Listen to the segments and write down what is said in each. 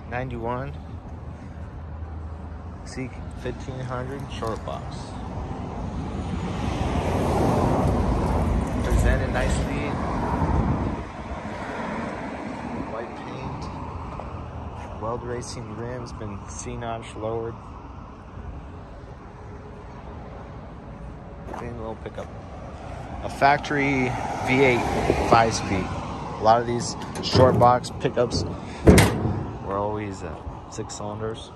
91 Seek 1500 short box. Presented nicely. White paint. Weld racing rims, been C-notch lowered. Clean little pickup. A factory V8 5-speed. A lot of these short box pickups were always 6 cylinders.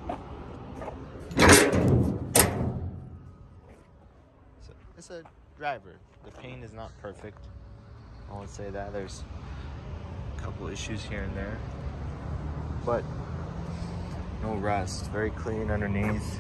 So it's a driver. The paint is not perfect. I won't say that. There's a couple issues here and there, but no rust. Very clean underneath.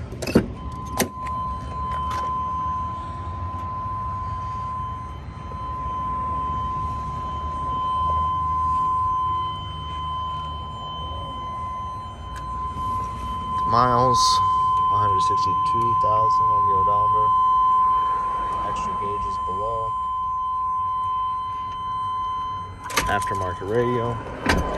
Miles, 162,000 on the odometer. Extra gauges below. Aftermarket radio.